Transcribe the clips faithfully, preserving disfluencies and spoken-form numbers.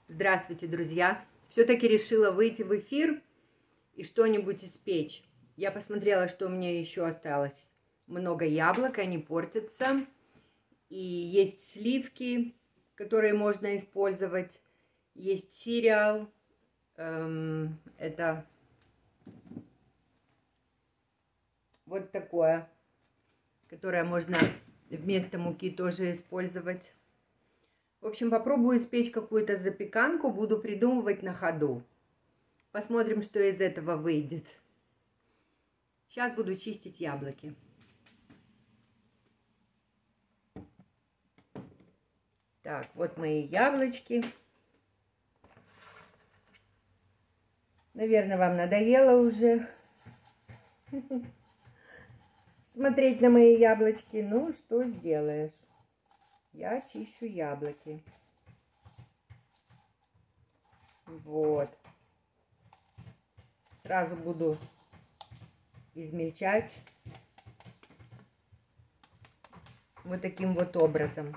Здравствуйте, друзья! Все-таки решила выйти в эфир и что-нибудь испечь. Я посмотрела, что у меня еще осталось. Много яблок, они портятся. И есть сливки, которые можно использовать. Есть сириал. Эм, это вот такое, которое можно вместо муки тоже использовать. В общем, попробую испечь какую-то запеканку, буду придумывать на ходу. Посмотрим, что из этого выйдет. Сейчас буду чистить яблоки. Так, вот мои яблочки. Наверное, вам надоело уже смотреть на мои яблочки. Ну, что сделаешь? Я чищу яблоки. Вот. Сразу буду измельчать вот таким вот образом.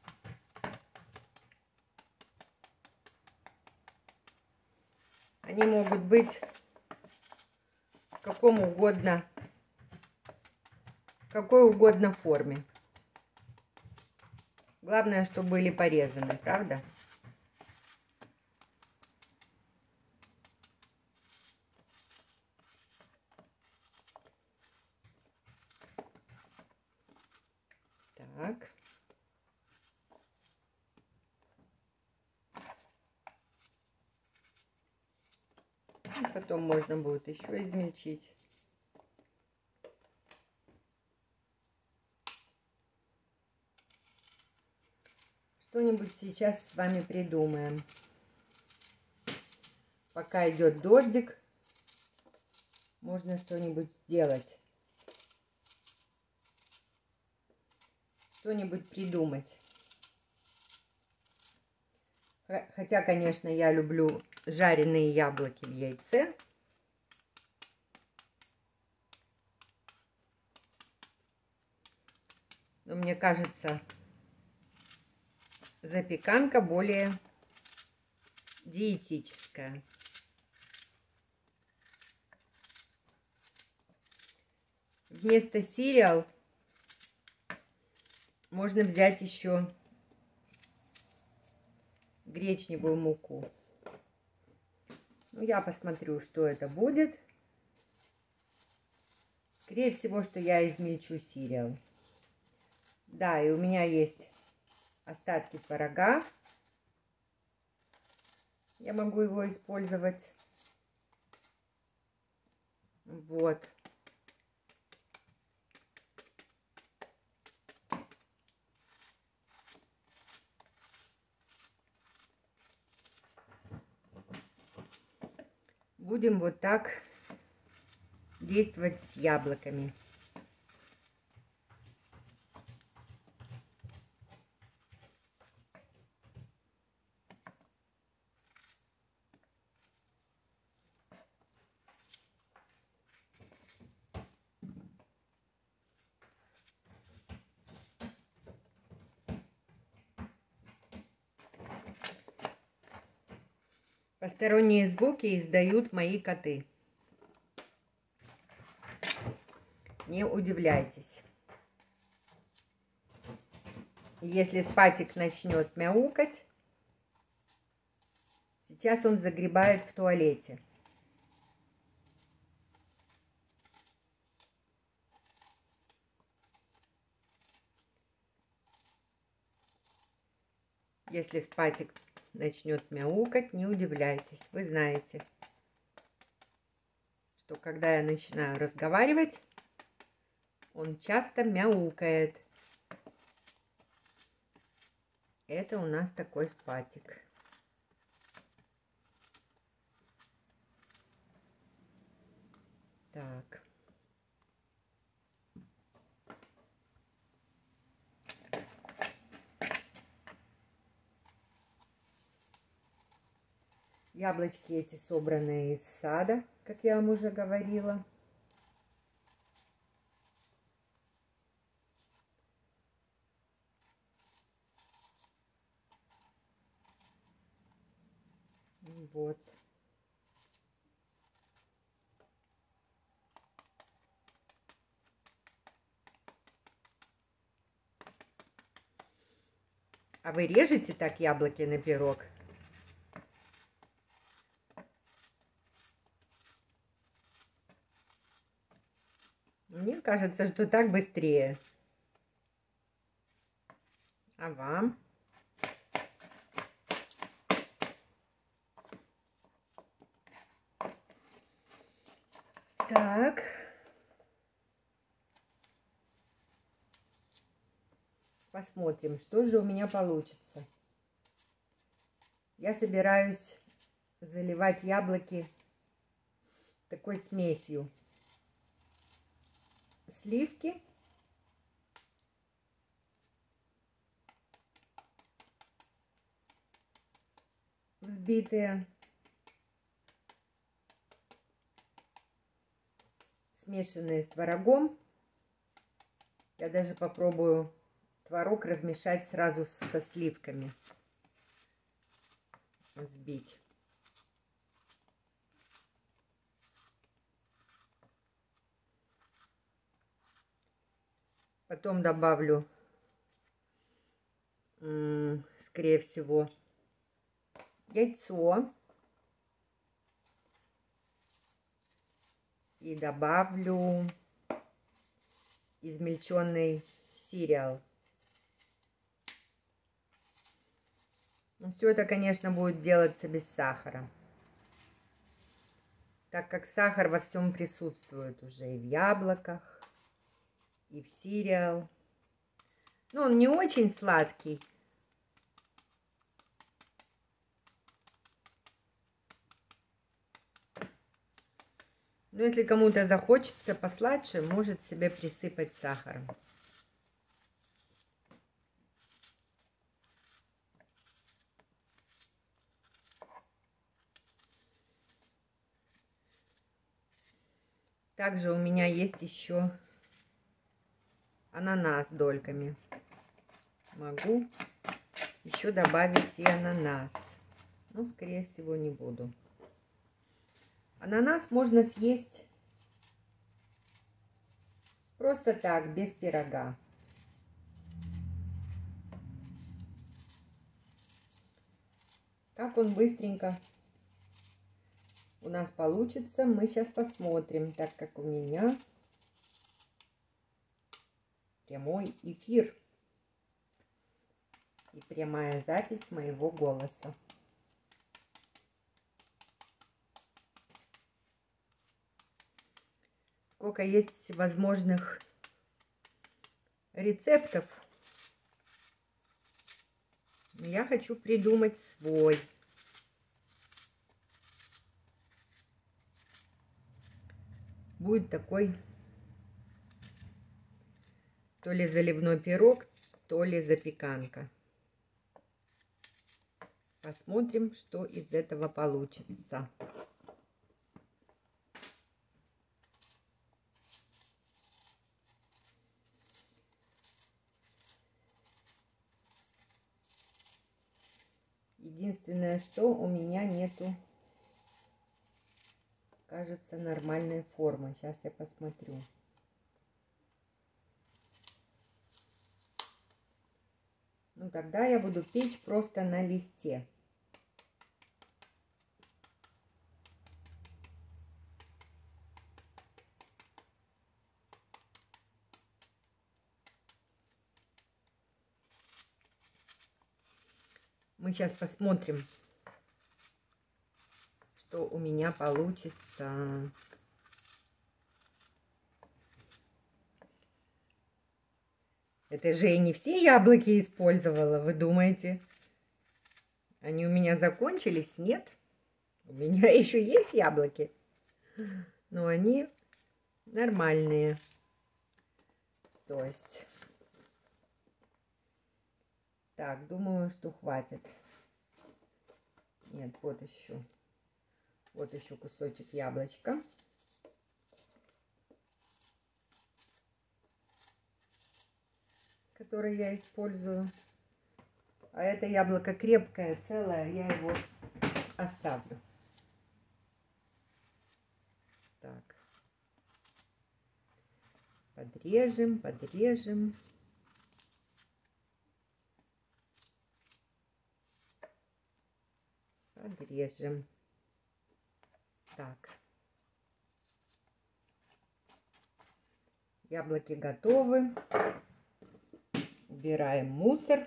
Они могут быть в каком угодно, в какой угодно форме. Главное, чтобы были порезаны, правда? Так. И потом можно будет еще измельчить. Что-нибудь сейчас с вами придумаем. Пока идет дождик, можно что-нибудь сделать. Что-нибудь придумать. Хотя, конечно, я люблю жареные яблоки в яйце. Но мне кажется, запеканка более диетическая. Вместо сириал можно взять еще гречневую муку. Ну, я посмотрю, что это будет. Скорее всего, что я измельчу сириал. Да, и у меня есть остатки творога. Я могу его использовать. Вот. Будем вот так действовать с яблоками. Посторонние звуки издают мои коты. Не удивляйтесь. Если Спатик начнет мяукать, сейчас он загребает в туалете. Если Спатик начнет мяукать, не удивляйтесь. Вы знаете, что когда я начинаю разговаривать, он часто мяукает. Это у нас такой Спатик. Так. Яблочки эти собранные из сада, как я вам уже говорила. Вот. А вы режете так яблоки на пирог? Мне кажется, что так быстрее. А вам? Так. Посмотрим, что же у меня получится. Я собираюсь заливать яблоки такой смесью. Сливки. Взбитые. Смешанные с творогом. Я даже попробую творог размешать сразу со сливками. Взбить. Потом добавлю, скорее всего, яйцо. И добавлю измельченный сиреал. Все это, конечно, будет делаться без сахара, так как сахар во всем присутствует уже и в яблоках, и в сиреал. Но он не очень сладкий. Но если кому-то захочется посладше, может себе присыпать сахаром. Также у меня есть еще ананас дольками. Могу еще добавить и ананас. Но, скорее всего, не буду. Ананас можно съесть просто так, без пирога. Как он быстренько у нас получится, мы сейчас посмотрим, так как у меня прямой эфир и прямая запись моего голоса. Сколько есть всевозможных рецептов, я хочу придумать свой. Будет такой то ли заливной пирог, то ли запеканка. Посмотрим, что из этого получится. Единственное, что у меня нету, кажется, нормальной формы. Сейчас я посмотрю. Ну, тогда я буду печь просто на листе. Мы сейчас посмотрим, что у меня получится. Это же я не все яблоки использовала, вы думаете? Они у меня закончились? Нет. У меня еще есть яблоки, но они нормальные. То есть... Так, думаю, что хватит. Нет, вот еще. Вот еще кусочек яблочка. Который я использую. А это яблоко крепкое, целое. Я его оставлю. Так. Подрежем, подрежем. Подрежем. Так. Яблоки готовы. Убираем мусор.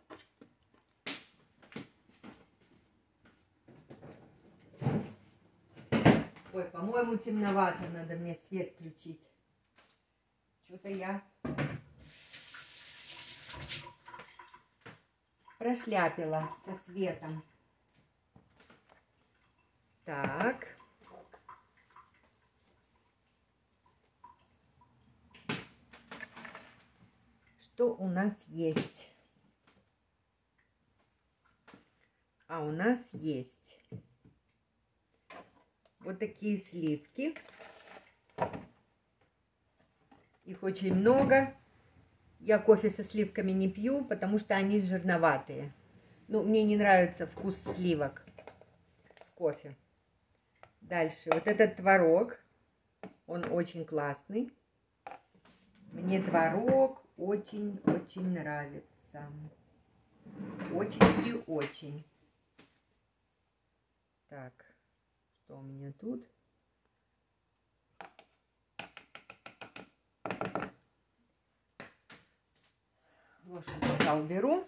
Ой, по-моему, темновато. Надо мне свет включить. Что-то я прошляпила со светом. Так. Что у нас есть? А у нас есть вот такие сливки. Их очень много. Я кофе со сливками не пью, потому что они жирноватые. Ну, мне не нравится вкус сливок с кофе. Дальше. Вот этот творог. Он очень классный. Мне творог очень-очень нравится. Очень и очень. Так. Что у меня тут? Ложку пока уберу.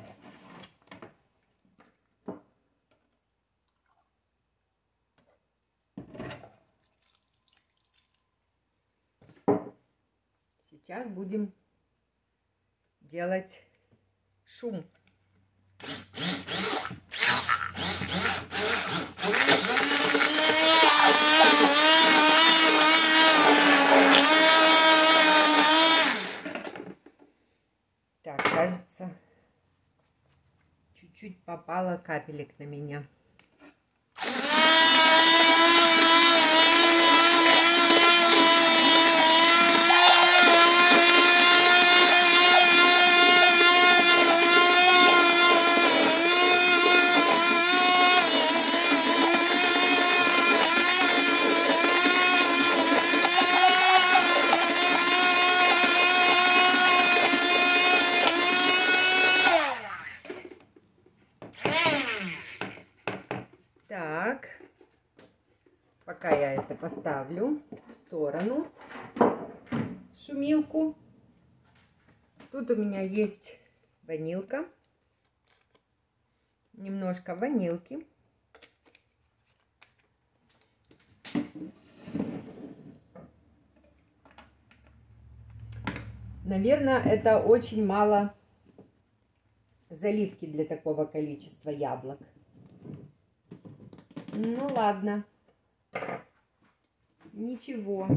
Сейчас будем делать шум. Так, кажется, чуть-чуть попало капелек на меня. Так, пока я это поставлю в сторону, шумилку. Тут у меня есть ванилька, немножко ванильки. Наверное, это очень мало заливки для такого количества яблок. Ну ладно, ничего.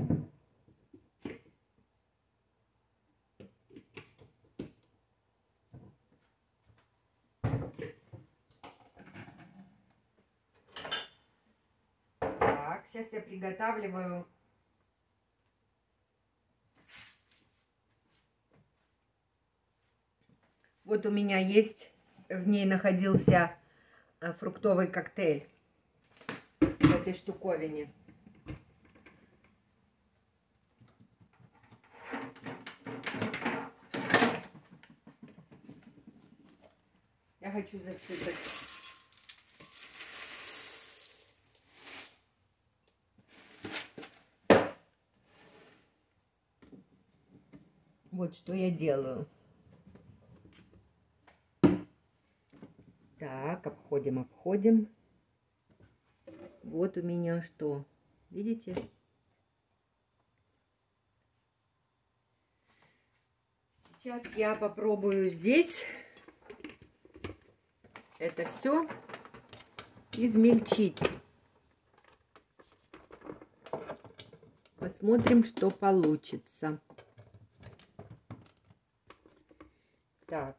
Так, сейчас я приготавливаю вот у меня есть, в ней находился фруктовый коктейль. В этой штуковине. Я хочу засыпать. Вот что я делаю. Так, обходим, обходим. Вот у меня что, видите? Сейчас я попробую здесь это все измельчить. Посмотрим, что получится. Так.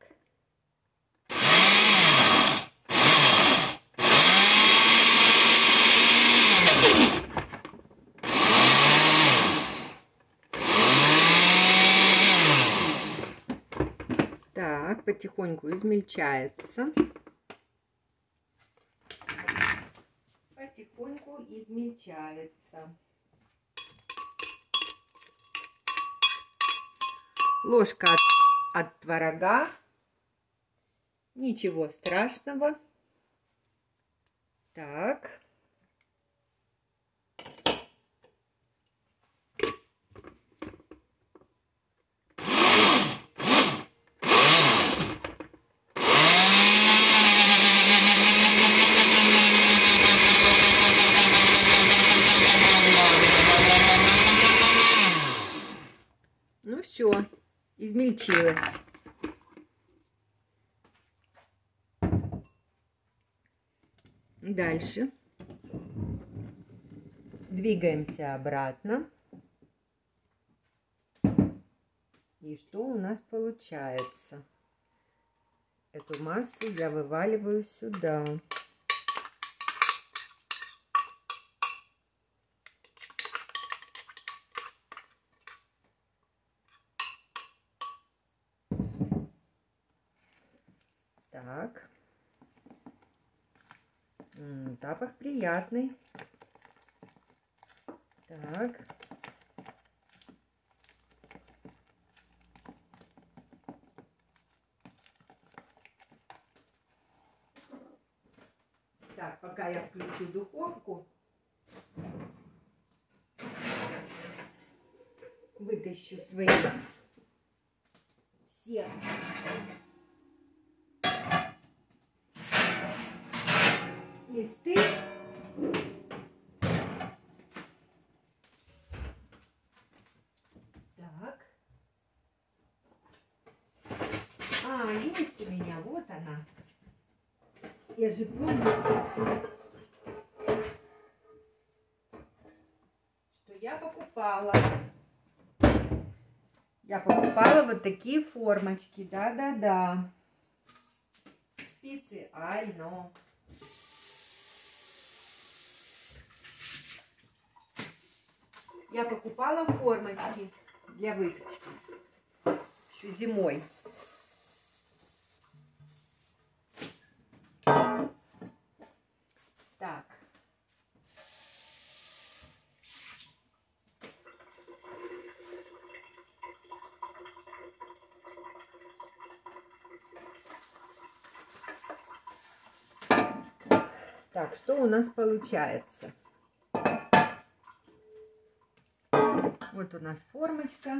Так, потихоньку измельчается. потихоньку измельчается. Ложка от, от творога. Ничего страшного. Так. Ну все, измельчилось. Дальше двигаемся обратно. И что у нас получается? Эту массу я вываливаю сюда. Так. М-м, запах приятный. Так. Так, пока я включу духовку, вытащу свои все листы. Так. А, есть у меня, вот она. Я же помню, что я покупала. Я покупала вот такие формочки. Да-да-да. Специально. Я покупала формочки для выпечки. Еще зимой. Так. Так, что у нас получается? Вот у нас формочка.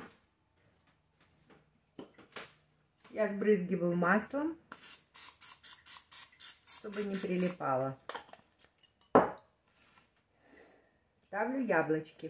Я сбрызгиваю маслом, чтобы не прилипало. Ставлю яблочки.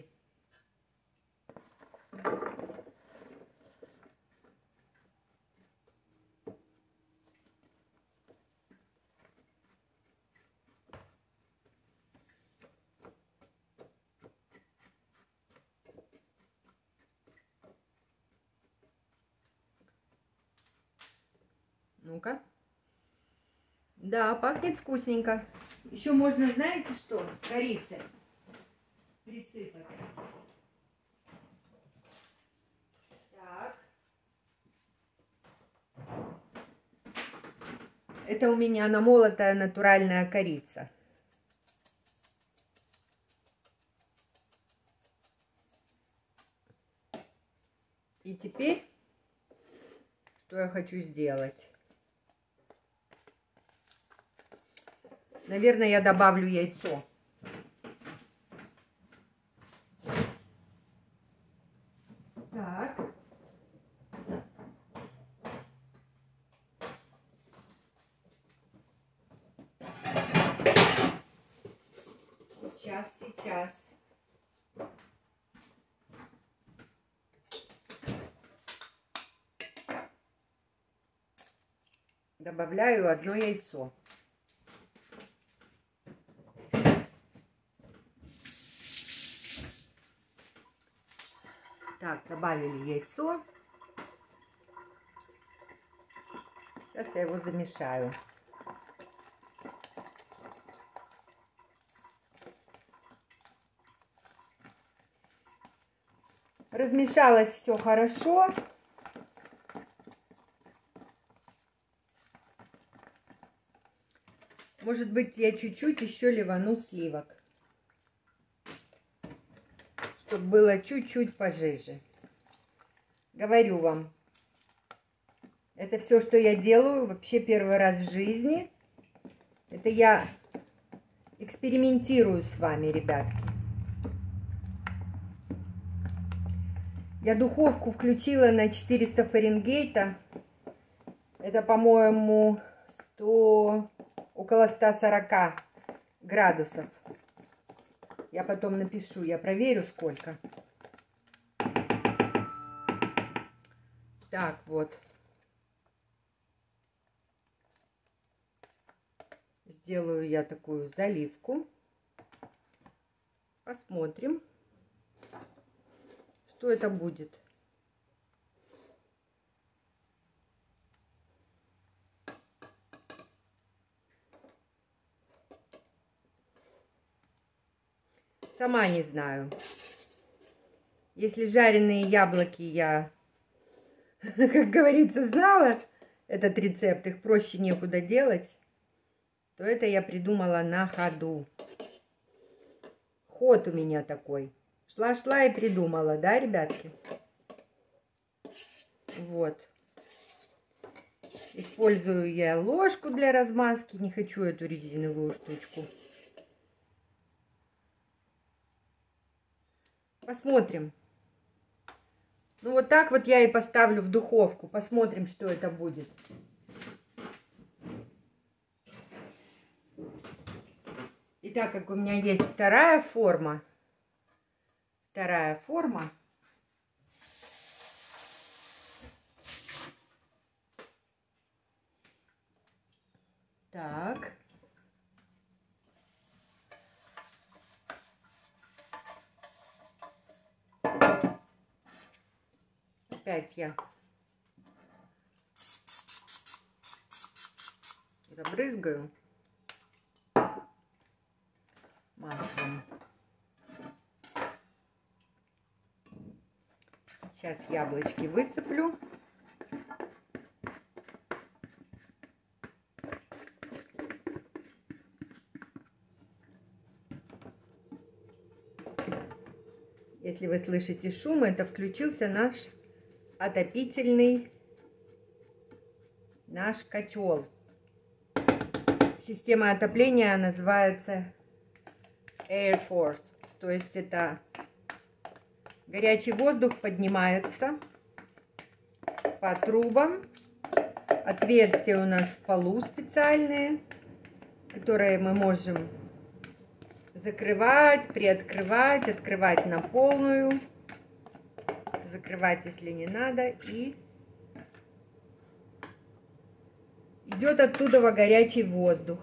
Ну-ка. Да, пахнет вкусненько. Еще можно, знаете что, корицей присыпать. Так. Это у меня намолотая натуральная корица. И теперь, что я хочу сделать? Наверное, я добавлю яйцо. Так. Сейчас, сейчас. Добавляю одно яйцо. Так, добавили яйцо. Сейчас я его замешаю. Размешалось все хорошо. Может быть, я чуть-чуть еще ливану сливок, чтобы было чуть-чуть пожиже. Говорю вам, это все, что я делаю, вообще первый раз в жизни. Это я экспериментирую с вами, ребятки. Я духовку включила на четыреста Фаренгейта. Это, по-моему, сто, около ста сорока градусов. Я потом напишу, я проверю сколько. Так, вот. Сделаю я такую заливку. Посмотрим, что это будет. Сама не знаю. Если жареные яблоки я, как говорится, знала этот рецепт, их проще некуда делать, то это я придумала на ходу. Ход у меня такой. Шла-шла и придумала, да, ребятки? Вот. Использую я ложку для размазки. Не хочу эту резиновую штучку. Посмотрим. Ну, вот так вот я и поставлю в духовку. Посмотрим, что это будет. И так как у меня есть вторая форма, вторая форма, так, опять я забрызгаю маслом. Сейчас яблочки высыплю. Если вы слышите шум, это включился наш отопительный, наш котел. Система отопления называется Air Force, то есть это горячий воздух поднимается по трубам. Отверстия у нас в полу специальные, которые мы можем закрывать, приоткрывать, открывать на полную, закрывать, если не надо, и идет оттуда горячий воздух.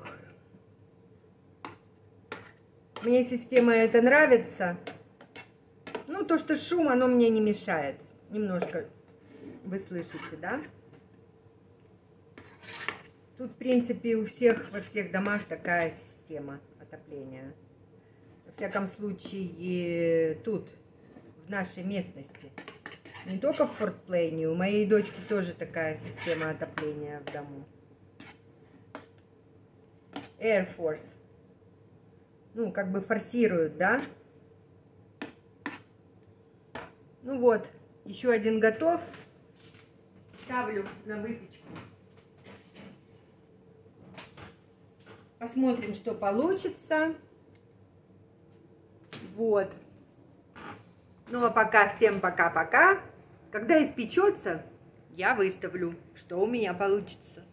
Мне система эта нравится. Ну, то, что шум, оно мне не мешает. Немножко вы слышите, да? Тут, в принципе, у всех, во всех домах такая система отопления. Во всяком случае, тут, в нашей местности. Не только в Форт Плейне, у моей дочки тоже такая система отопления в дому. Air Force. Ну, как бы форсируют, да? Ну вот, еще один готов. Ставлю на выпечку. Посмотрим, что получится. Вот. Ну, а пока всем пока-пока. Когда испечется, я выставлю, что у меня получится.